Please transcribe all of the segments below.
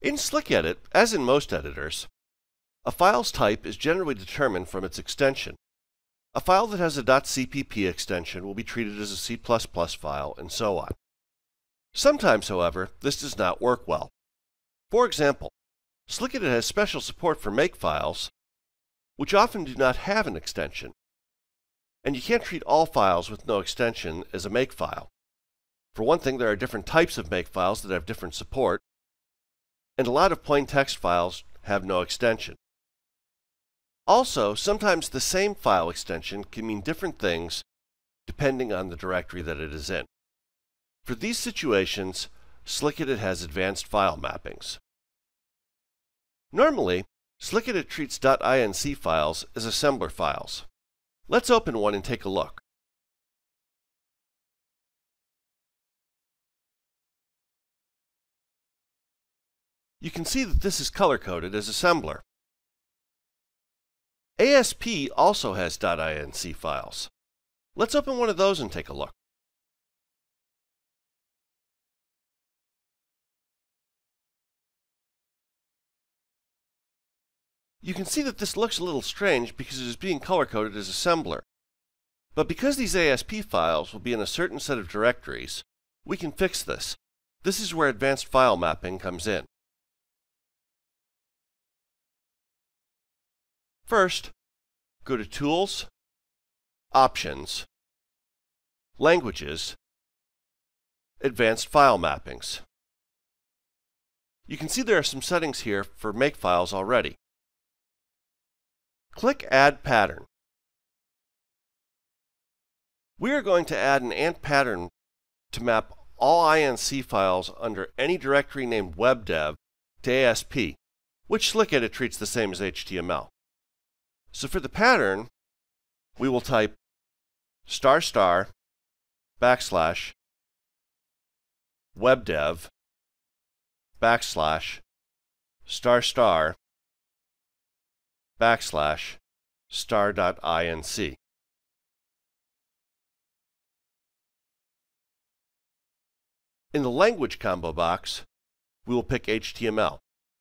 In SlickEdit, as in most editors, a file's type is generally determined from its extension. A file that has a .cpp extension will be treated as a C++ file, and so on. Sometimes, however, this does not work well. For example, SlickEdit has special support for makefiles, which often do not have an extension. And you can't treat all files with no extension as a makefile. For one thing, there are different types of makefiles that have different support, and a lot of plain text files have no extension. Also, sometimes the same file extension can mean different things depending on the directory that it is in. For these situations, SlickEdit has advanced file mappings. Normally, SlickEdit treats .inc files as assembler files. Let's open one and take a look. You can see that this is color-coded as assembler. ASP also has .inc files. Let's open one of those and take a look. You can see that this looks a little strange because it is being color-coded as assembler. But because these ASP files will be in a certain set of directories, we can fix this. This is where advanced file mapping comes in. First, go to Tools, Options, Languages, Advanced File Mappings. You can see there are some settings here for makefiles already. Click Add Pattern. We are going to add an ANT pattern to map all INC files under any directory named webdev to ASP, which SlickEdit treats the same as HTML. So for the pattern, we will type ** /webdev ** *star.inc. In the language combo box, we will pick HTML.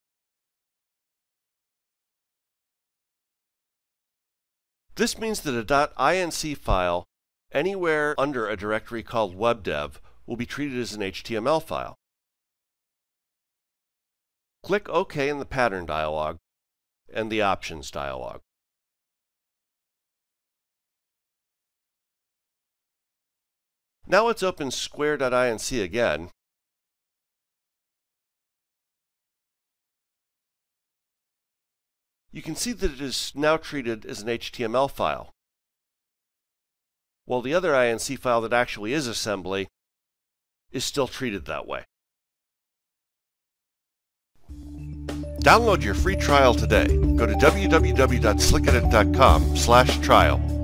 This means that a .inc file anywhere under a directory called webdev will be treated as an HTML file. Click OK in the Pattern dialog and the Options dialog. Now let's open square.inc again. You can see that it is now treated as an HTML file, while the other INC file that actually is assembly is still treated that way. Download your free trial today. Go to www.slickedit.com/trial.